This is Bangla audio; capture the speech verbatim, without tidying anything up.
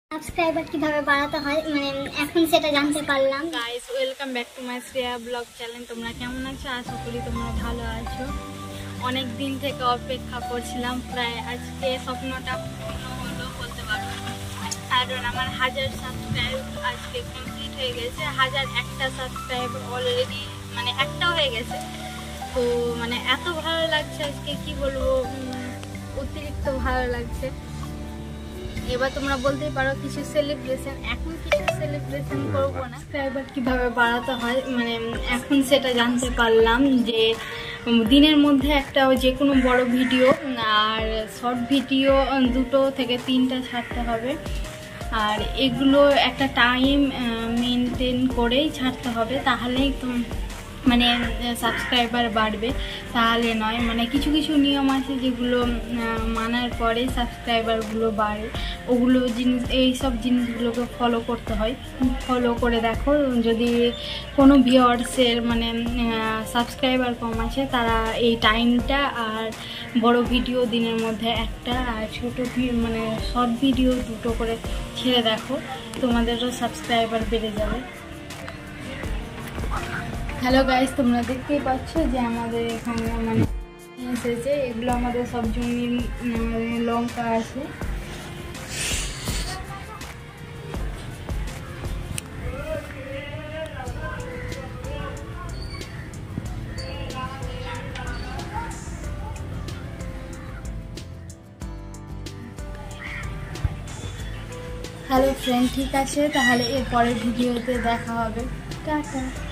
সাবস্ক্রাইবার কিভাবে বাড়াতে হয় মানে এখন সেটা জানতে পারলাম। Guys, welcome back to my Shreya blog channel. তোমরা কেমন আছো? আশা করি তোমরা ভালো আছো। অনেক দিন থেকে অপেক্ষা করছিলাম, প্রায় আজকে স্বপ্নটা পূর্ণ হলো বলতে পারো। কারণ আমার হাজার সাবস্ক্রাইব আজকে কমপ্লিট হয়ে গেছে। হাজার একটা সাবস্ক্রাইব অলরেডি মানে একটা হয়ে গেছে। তো মানে এত ভালো লাগছে আজকে, কি বলবো, অতিরিক্ত ভালো লাগছে। এবার তোমরা বলতেই পারো কিছু সেলিব্রেশন, এখন কিছু সেলিব্রেশন করবো না। সাবস্ক্রাইবার কিভাবে বাড়াতে হয় মানে এখন সেটা জানতে পারলাম যে দিনের মধ্যে একটা যে কোনো বড় ভিডিও আর শর্ট ভিডিও দুটো থেকে তিনটা ছাড়তে হবে। আর এগুলো একটা টাইম মেনটেন করেই ছাড়তে হবে, তাহলেই তো মানে সাবস্ক্রাইবার বাড়বে, তাহলে নয়। মানে কিছু কিছু নিয়ম আছে যেগুলো মানার পরে সাবস্ক্রাইবারগুলো বাড়ে, ওগুলো জিনিস এই সব জিনিসগুলোকে ফলো করতে হয়। ফলো করে দেখো, যদি কোনো ভিউয়ার্সের মানে সাবস্ক্রাইবার কম আছে তারা এই টাইমটা আর বড় ভিডিও দিনের মধ্যে একটা আর ছোটো মানে শর্ট ভিডিও দুটো করে ছেড়ে দেখো, তোমাদেরও সাবস্ক্রাইবার বেড়ে যাবে। হ্যালো গাইস, তোমরা দেখতেই পাচ্ছ যে আমাদের এখানে মানে এসেছে, এগুলো আমাদের সব জমির লঙ্কা আছে। হ্যালো ফ্রেন্ড, ঠিক আছে, তাহলে এর পরের ভিডিওতে দেখা হবে। টাটা।